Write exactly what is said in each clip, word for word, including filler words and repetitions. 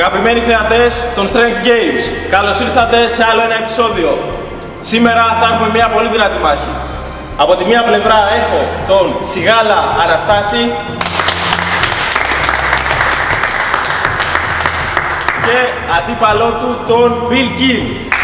Αγαπημένοι θεατές των Strength Games, καλώς ήρθατε σε άλλο ένα επεισόδιο. Σήμερα θα έχουμε μια πολύ δυνατή μάχη. Από τη μία πλευρά έχω τον Σιγάλα Αναστάση και αντίπαλό του τον Bill Kill.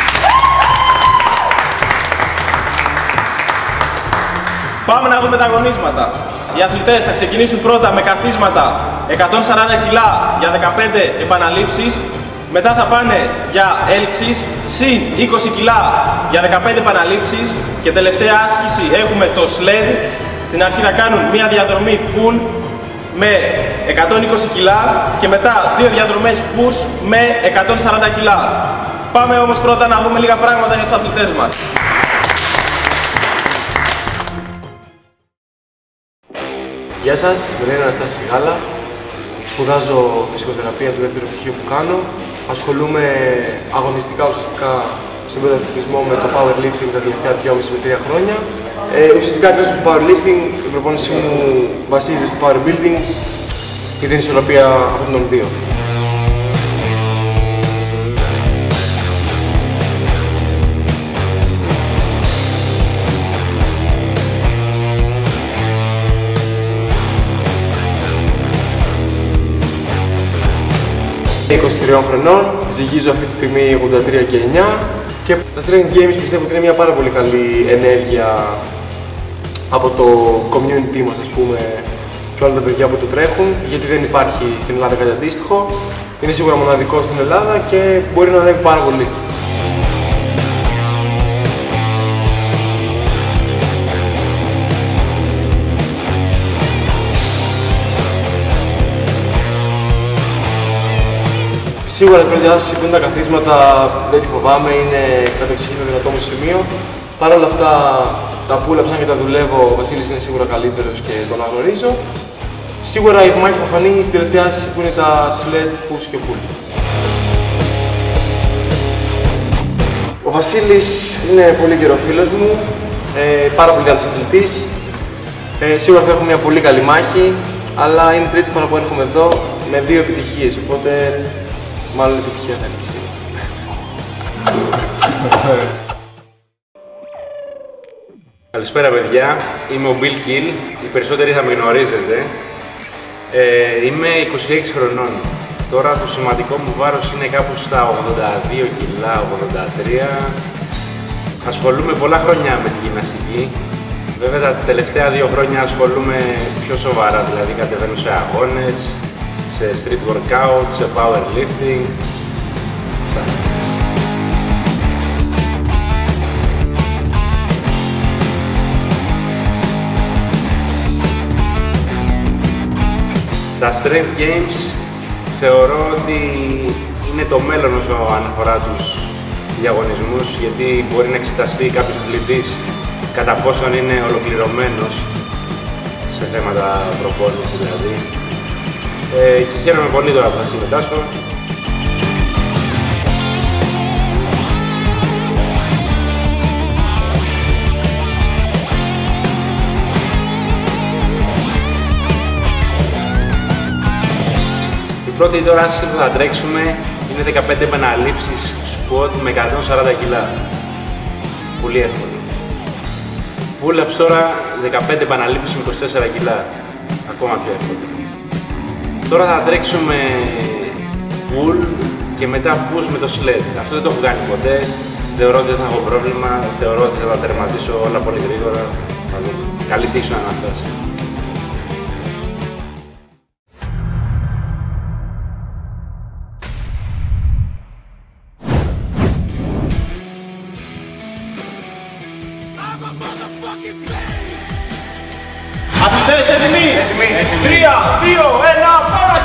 Πάμε να δούμε τα αγωνίσματα. Οι αθλητές θα ξεκινήσουν πρώτα με καθίσματα εκατόν σαράντα κιλά για δεκαπέντε επαναλήψεις. Μετά θα πάνε για έλξεις, συν είκοσι κιλά για δεκαπέντε επαναλήψεις. Και τελευταία άσκηση έχουμε το sled. Στην αρχή θα κάνουν μία διαδρομή pull με εκατόν είκοσι κιλά και μετά δύο διαδρομές push με εκατόν σαράντα κιλά. Πάμε όμως πρώτα να δούμε λίγα πράγματα για τους αθλητές μας. Γεια σας, με λένε Αναστάση Σιγάλα. Σπουδάζω φυσικοθεραπεία του δεύτερου πτυχίου που κάνω. Ασχολούμαι αγωνιστικά ουσιαστικά στον πρωταθλητισμό με το powerlifting τα τελευταία δυόμισι με τρία χρόνια. Ε, ουσιαστικά εκτός του powerlifting, η προπόνησή μου βασίζεται στο powerbuilding και την ισορροπία αυτών των δύο. είκοσι τριών χρονών, ζυγίζω αυτή τη στιγμή ογδόντα τρία και εννιά και τα Strength Games πιστεύω ότι είναι μια πάρα πολύ καλή ενέργεια από το community μας, ας πούμε, και όλα τα παιδιά που το τρέχουν, γιατί δεν υπάρχει στην Ελλάδα κάτι αντίστοιχο. Είναι σίγουρα μοναδικό στην Ελλάδα και μπορεί να ανέβει πάρα πολύ. Σίγουρα η πρώτη άσκηση που είναι τα καθίσματα δεν τη φοβάμαι, είναι κατά εξοχήν δυνατό μου σημείο. Παρ' όλα αυτά τα pull-ups, αν και τα δουλεύω, ο Βασίλης είναι σίγουρα καλύτερος και τον αναγνωρίζω. Σίγουρα η μάχη θα φανεί στην τελευταία άσκηση που είναι τα sled, push και pull. Ο Βασίλης είναι πολύ καιρό φίλος μου, ε, πάρα πολύ καλός αθλητής. Ε, σίγουρα θα έχω μια πολύ καλή μάχη, αλλά είναι η τρίτη φορά που έρχομαι εδώ με δύο επιτυχίες, οπότε μάλλον επιτυχία θα είναι και σήμερα. Καλησπέρα παιδιά, είμαι ο Bill Kill, οι περισσότεροι θα με γνωρίζετε. Ε, είμαι είκοσι έξι χρονών. Τώρα το σημαντικό μου βάρος είναι κάπου στα ογδόντα δύο κιλά, ογδόντα τρία. Ασχολούμαι πολλά χρόνια με τη γυμναστική. Βέβαια τα τελευταία δύο χρόνια ασχολούμαι πιο σοβαρά, δηλαδή κατεβαίνω σε αγώνες, σε street workout, σε powerlifting. Τα Strength Games θεωρώ ότι είναι το μέλλον όσο αναφορά τους διαγωνισμούς, γιατί μπορεί να εξεταστεί κάποιος αθλητής κατά πόσον είναι ολοκληρωμένος σε θέματα προπόνηση δηλαδή. Ε, και χαίρομαι πολύ τώρα που θα συμμετάσχω. Η πρώτη τώρα άσκηση που θα τρέξουμε είναι δεκαπέντε επαναλήψεις squat με εκατόν σαράντα κιλά. Πολύ εύκολο. Pull-ups τώρα δεκαπέντε επαναλήψεις με είκοσι τέσσερα κιλά. Ακόμα πιο εύκολο. Τώρα θα τρέξουμε pull και μετά push με το sled. Αυτό δεν το έχω κάνει ποτέ. Θεωρώ ότι δεν θα έχω πρόβλημα. Θεωρώ ότι θα τα τερματίσω όλα πολύ γρήγορα. Καλή τύχη σου, Αναστάση. Αθλητές έτοιμοι! Τρία, δύο, ένα, πάμε!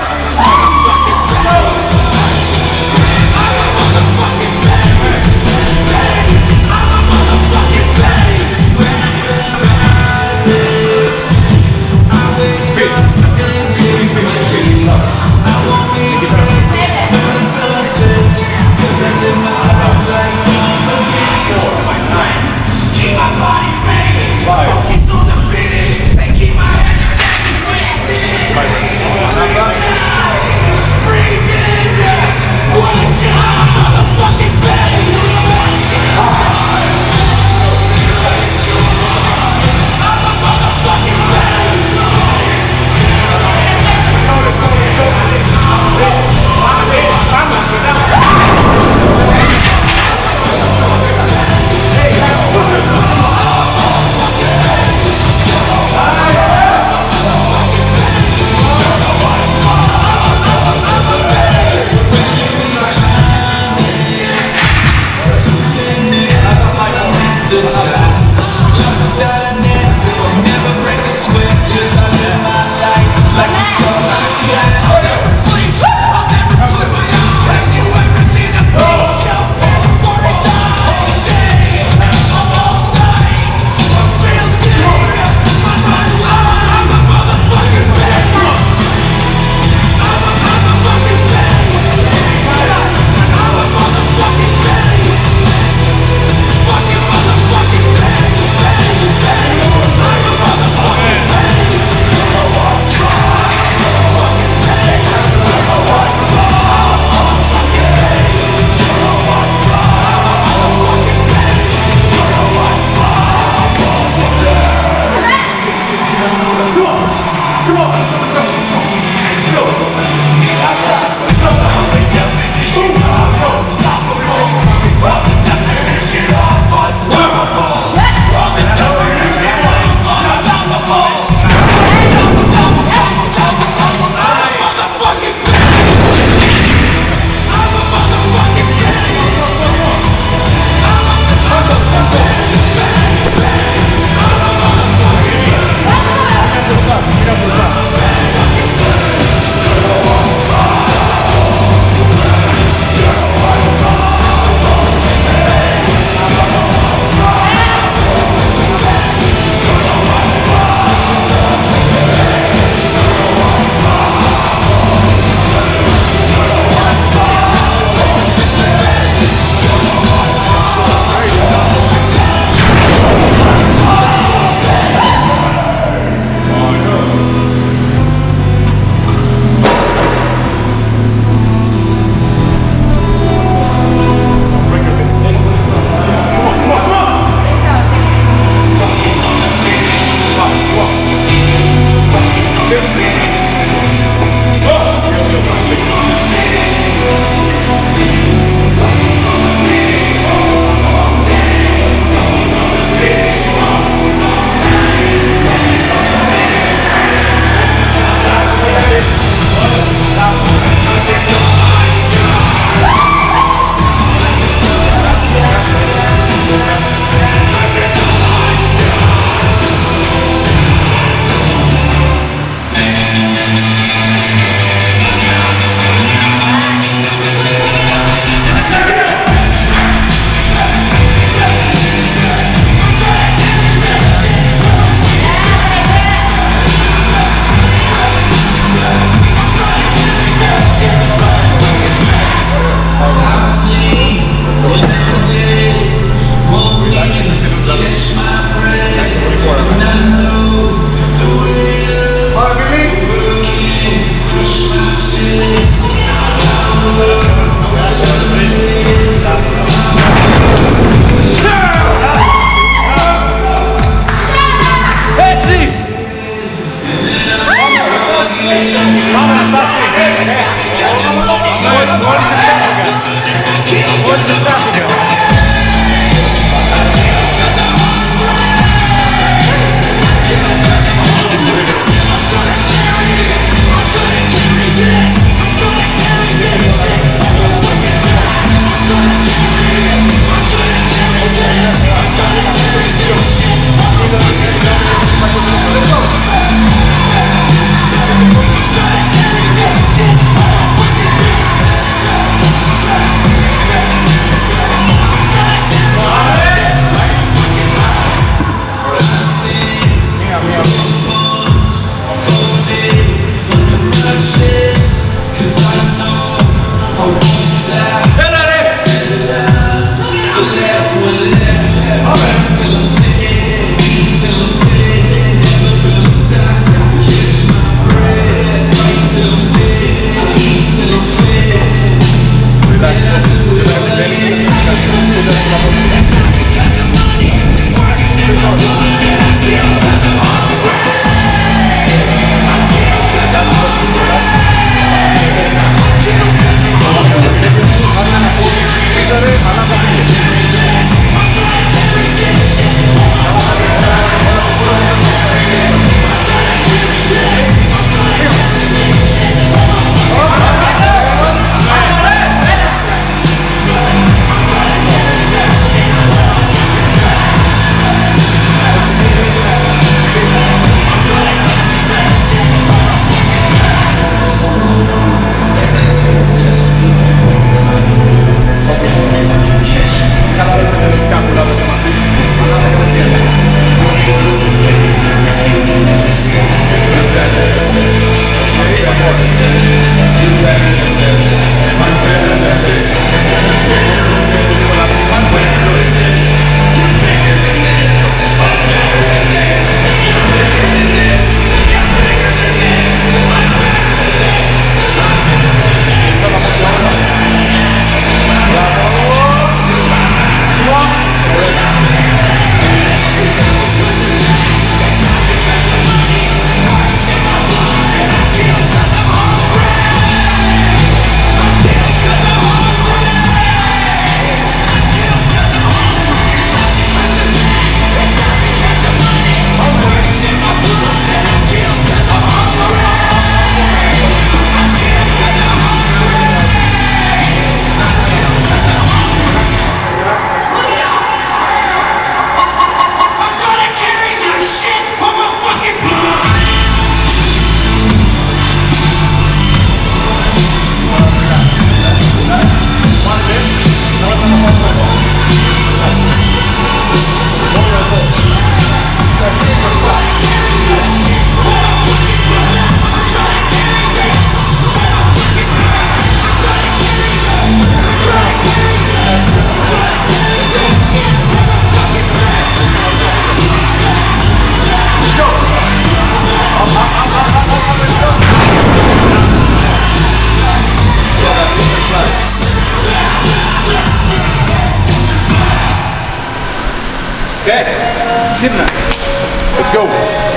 ξύπνα. Let's go.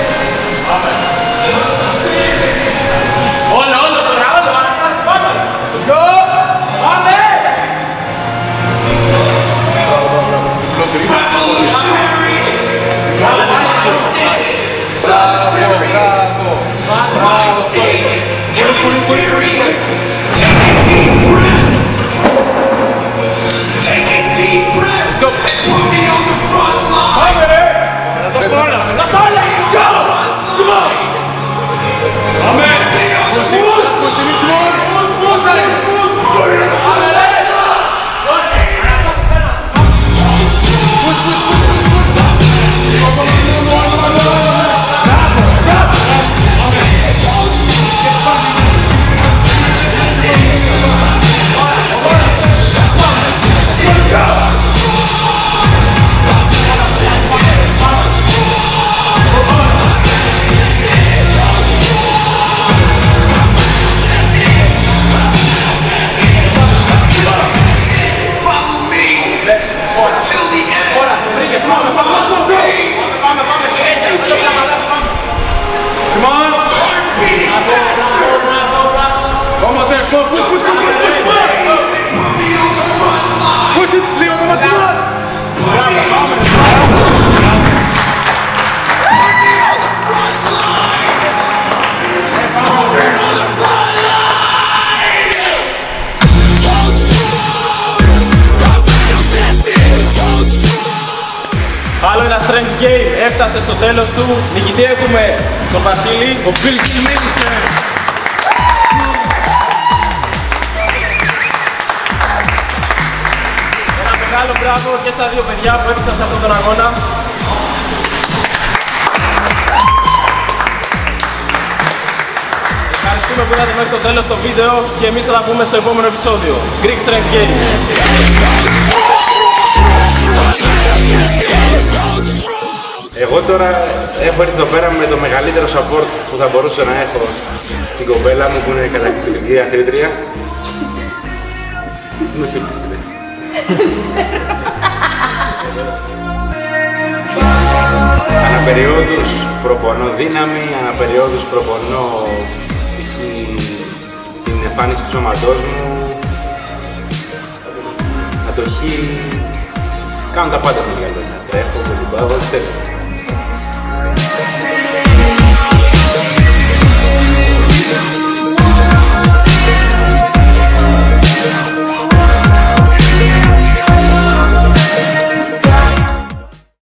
Όλο, όλο τώρα, όλο, Αναστάση, πάμε! Let's go. Πάμε! Άλλο ένα strength game έφτασε στο τέλος του. Νικητή έχουμε τον Βασίλη. Ο Bill Kilminster. Ένα μεγάλο μπράβο και στα δύο παιδιά που έδειξαν σε αυτόν τον αγώνα. Ευχαριστούμε που είδατε μέχρι το τέλος το βίντεο και εμείς θα τα πούμε στο επόμενο επεισόδιο. Greek Strength Games. Εγώ τώρα έχω έρθει εδώ πέρα με το μεγαλύτερο support που θα μπορούσα να έχω, την κοπέλα μου που είναι καταπληκτική αθλήτρια. Με φίλης είναι. Αναπεριόδους προπονώ δύναμη, αναπεριόδους προπονώ την εμφάνιση του σώματός μου, αντοχή. Κάνω τα πάντα μου για λόγια. Τρέχω, με την πάω, ό,τι θέλω.